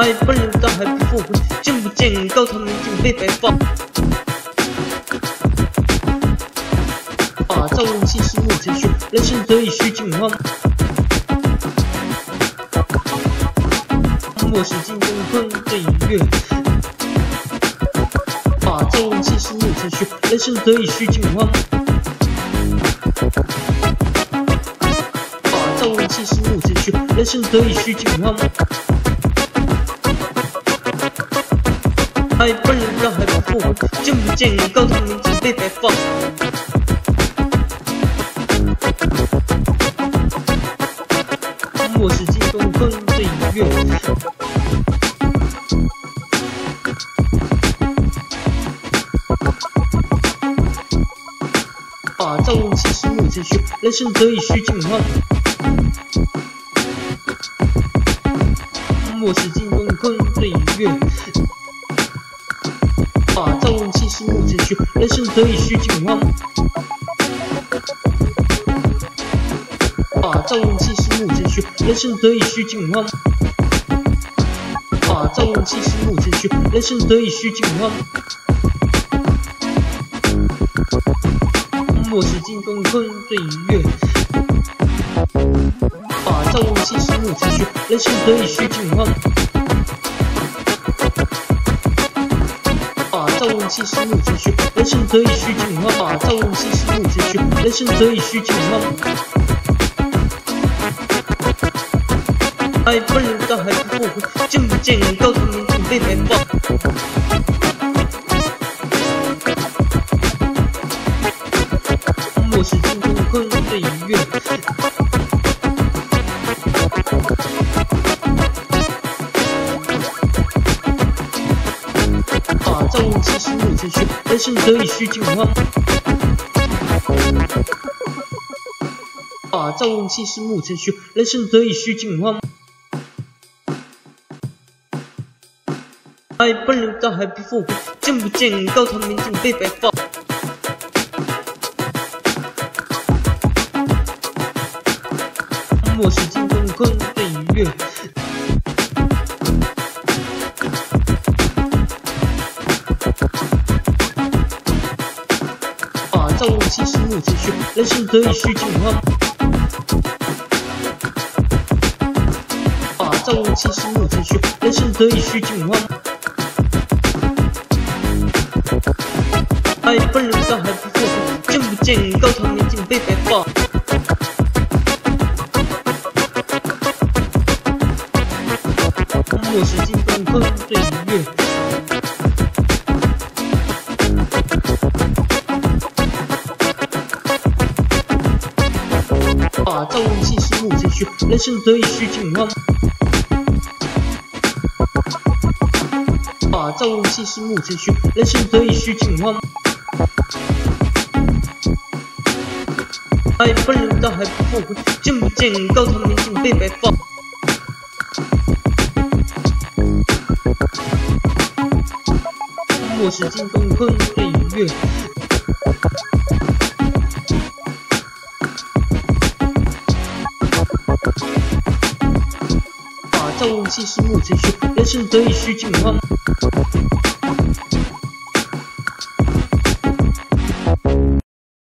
还不能到还不复活，见不见高堂民警被白放。造人气是目前学，人生得以虚惊慌。莫使镜中坤对影月。造人气是目前学，人生得以虚惊慌。造人气是目前学，人生得以虚惊慌。还不能让还不复活，见不见高堂民警被白放。莫使镜中坤对影月。造人气是目前学，人生得以虚惊慌。莫使镜中坤对影月。造人气是目前学，人生得以虚惊慌。造人气是目前学，人生得以虚惊慌。造人气是目前学，人生得以虚惊慌。莫使镜中坤对影月。造人气是目前学，人生得以虚惊慌。造人气是目前学，人生得以虚惊慌。造人气是目前学，人生得以虚惊慌。还不能到还不复活，见不见高堂民警被白放。莫使镜中坤对影月。造人气是目前学，人生得以虚惊慌。造人气是目前学，人生得以虚惊慌。还不能到还不复活，见不见高堂民警被白放。莫使镜中坤对影月。造人气是目前学，人生得以虚惊慌。造人气是目前学，人生得以虚惊慌。还不能到还不复活，见不见高堂民警被白放。莫使镜中坤对影月。造人气是目前学，人生得以虚惊慌。造人气是目前学，人生得以虚惊慌。还不能到还不复活，见不见高堂民警被白放。莫使镜中坤对影月。造人气是目前学，人生得以虚惊慌。